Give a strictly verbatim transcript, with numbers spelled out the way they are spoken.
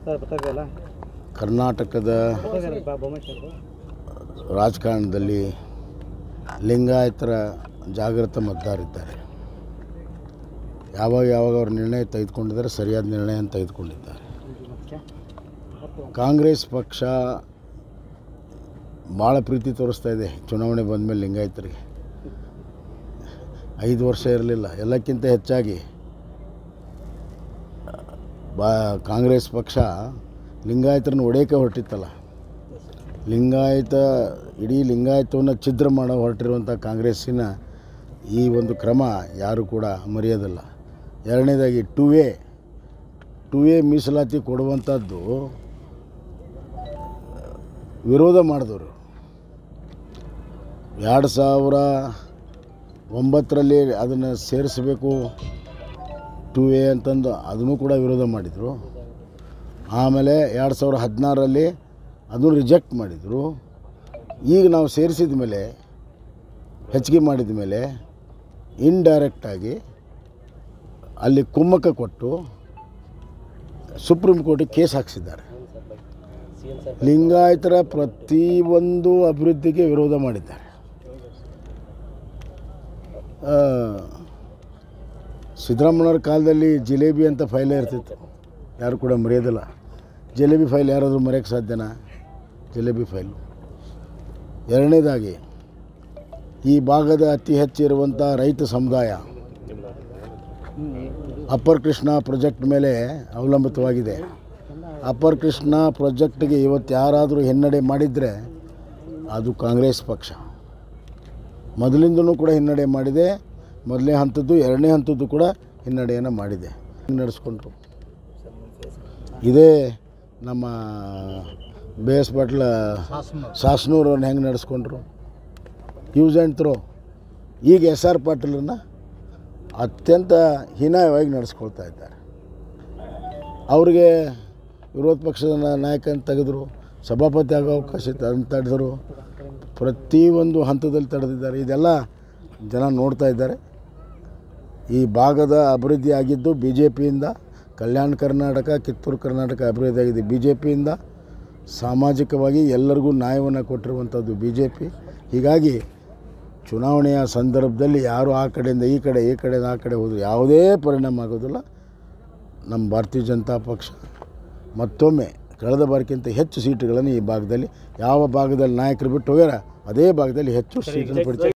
ಕರ್ನಾಟಕದ ರಾಜಕಾರಣದಲ್ಲಿ ಲಿಂಗಾಯತರ ಜಾಗೃತ ಮತದಾರರಿದ್ದಾರೆ. ಯಾವಾಗ ಯಾವಾಗ ಅವ್ರ ನಿರ್ಣಯ ತೆಗೆದುಕೊಂಡಿದ್ದಾರೆ ಸರಿಯಾದ ನಿರ್ಣಯ ತೆಗೆದುಕೊಂಡಿದ್ದಾರೆ. ಕಾಂಗ್ರೆಸ್ ಪಕ್ಷ ಭಾಳ ಪ್ರೀತಿ ತೋರಿಸ್ತಾ ಇದೆ ಚುನಾವಣೆ ಬಂದ ಮೇಲೆ ಲಿಂಗಾಯತರಿಗೆ. ಐದು ವರ್ಷ ಇರಲಿಲ್ಲ. ಎಲ್ಲಕ್ಕಿಂತ ಹೆಚ್ಚಾಗಿ ಬಾ ಕಾಂಗ್ರೆಸ್ ಪಕ್ಷ ಲಿಂಗಾಯತರನ್ನು ಒಡೆಯಕ್ಕೆ ಹೊರಟಿತ್ತಲ್ಲ. ಲಿಂಗಾಯತ ಇಡೀ ಲಿಂಗಾಯತವನ್ನು ಛಿದ್ರ ಮಾಡೋ ಹೊರಟಿರುವಂಥ ಕಾಂಗ್ರೆಸ್ಸಿನ ಈ ಒಂದು ಕ್ರಮ ಯಾರೂ ಕೂಡ ಮರೆಯೋದಿಲ್ಲ. ಎರಡನೇದಾಗಿ ಟು ವೇ ಟು ವೇ ಮೀಸಲಾತಿ ಕೊಡುವಂಥದ್ದು ವಿರೋಧ ಮಾಡಿದವರು. ಎರಡು ಸಾವಿರ ಒಂಬತ್ತರಲ್ಲಿ ಅದನ್ನು ಸೇರಿಸಬೇಕು ಟು ವೇ ಅಂತಂದು ಅದನ್ನು ಕೂಡ ವಿರೋಧ ಮಾಡಿದರು. ಆಮೇಲೆ ಎರಡು ಸಾವಿರ ಹದಿನಾರರಲ್ಲಿ ಅದನ್ನು ರಿಜೆಕ್ಟ್ ಮಾಡಿದರು. ಈಗ ನಾವು ಸೇರಿಸಿದ ಮೇಲೆ ಹೆಚ್ಚಿಗೆ ಮಾಡಿದ ಮೇಲೆ ಇಂಡೈರೆಕ್ಟಾಗಿ ಅಲ್ಲಿ ಕುಮ್ಮಕ್ಕ ಕೊಟ್ಟು ಸುಪ್ರೀಂ ಕೋರ್ಟಿಗೆ ಕೇಸ್ ಹಾಕಿಸಿದ್ದಾರೆ. ಲಿಂಗಾಯತರ ಪ್ರತಿಯೊಂದು ಅಭಿವೃದ್ಧಿಗೆ ವಿರೋಧ ಮಾಡಿದ್ದಾರೆ. ಸಿದ್ದರಾಮಯ್ಯವ್ರ ಕಾಲದಲ್ಲಿ ಜಿಲೇಬಿ ಅಂತ ಫೈಲೇ ಇರ್ತಿತ್ತು, ಯಾರು ಕೂಡ ಮರೆಯೋದಿಲ್ಲ. ಜಿಲೇಬಿ ಫೈಲ್ ಯಾರಾದರೂ ಮರೆಯೋಕ್ಕೆ ಸಾಧ್ಯನಾ? ಜಿಲೇಬಿ ಫೈಲು. ಎರಡನೇದಾಗಿ ಈ ಭಾಗದ ಅತಿ ಹೆಚ್ಚಿರುವಂಥ ರೈತ ಸಮುದಾಯ ಅಪ್ಪರ್ ಕೃಷ್ಣ ಪ್ರಾಜೆಕ್ಟ್ ಮೇಲೆ ಅವಲಂಬಿತವಾಗಿದೆ. ಅಪ್ಪರ್ ಕೃಷ್ಣ ಪ್ರಾಜೆಕ್ಟ್ಗೆ ಇವತ್ತು ಯಾರಾದರೂ ಹಿನ್ನಡೆ ಮಾಡಿದರೆ ಅದು ಕಾಂಗ್ರೆಸ್ ಪಕ್ಷ. ಮೊದಲಿಂದನೂ ಕೂಡ ಹಿನ್ನಡೆ ಮಾಡಿದೆ. ಮೊದಲನೇ ಹಂತದ್ದು ಎರಡನೇ ಹಂತದ್ದು ಕೂಡ ಹಿನ್ನಡೆಯನ್ನು ಮಾಡಿದೆ. ನಡೆಸ್ಕೊಂಡ್ರು. ಇದೇ ನಮ್ಮ ಬಿ ಎಸ್ ಪಾಟೀಲ್ ಸಾಸ್ನೂರವ್ರನ್ನ ಹೆಂಗೆ ನಡೆಸ್ಕೊಂಡ್ರು, ಯೂಸ್ ಆ್ಯಂಡ್ ಥ್ರೋ. ಈಗ ಎಸ್ ಆರ್ ಪಾಟೀಲನ್ನು ಅತ್ಯಂತ ಹೀನಾಯವಾಗಿ ನಡೆಸ್ಕೊಳ್ತಾ ಇದ್ದಾರೆ. ಅವ್ರಿಗೆ ವಿರೋಧ ಪಕ್ಷದ ನಾಯಕನ ತೆಗೆದರು, ಸಭಾಪತಿ ಆಗೋ ಅವಕಾಶ ತಡೆದರು, ಪ್ರತಿಯೊಂದು ಹಂತದಲ್ಲಿ ತಡೆದಿದ್ದಾರೆ. ಇದೆಲ್ಲ ಜನ ನೋಡ್ತಾ ಇದ್ದಾರೆ. ಈ ಭಾಗದ ಅಭಿವೃದ್ಧಿ ಆಗಿದ್ದು ಬಿ ಜೆ ಪಿಯಿಂದ. ಕಲ್ಯಾಣ ಕರ್ನಾಟಕ, ಕಿತ್ತೂರು ಕರ್ನಾಟಕ ಅಭಿವೃದ್ಧಿ ಆಗಿದೆ ಬಿ ಜೆ ಪಿಯಿಂದ. ಸಾಮಾಜಿಕವಾಗಿ ಎಲ್ಲರಿಗೂ ನ್ಯಾಯವನ್ನು ಕೊಟ್ಟಿರುವಂಥದ್ದು ಬಿ ಜೆ ಪಿ. ಹೀಗಾಗಿ ಚುನಾವಣೆಯ ಸಂದರ್ಭದಲ್ಲಿ ಯಾರು ಆ ಕಡೆಯಿಂದ ಈ ಕಡೆ ಈ ಕಡೆಯಿಂದ ಆ ಕಡೆ ಹೋದರೂ ಯಾವುದೇ ಪರಿಣಾಮ ಆಗೋದಿಲ್ಲ. ನಮ್ಮ ಭಾರತೀಯ ಜನತಾ ಪಕ್ಷ ಮತ್ತೊಮ್ಮೆ ಕಳೆದ ಬಾರಿಗಿಂತ ಹೆಚ್ಚು ಸೀಟುಗಳನ್ನು ಈ ಭಾಗದಲ್ಲಿ, ಯಾವ ಭಾಗದಲ್ಲಿ ನಾಯಕರು ಬಿಟ್ಟು ಹೋಗ್ಯಾರ ಅದೇ ಭಾಗದಲ್ಲಿ ಹೆಚ್ಚು ಸೀಟನ್ನು ಪಡಿತಾರೆ.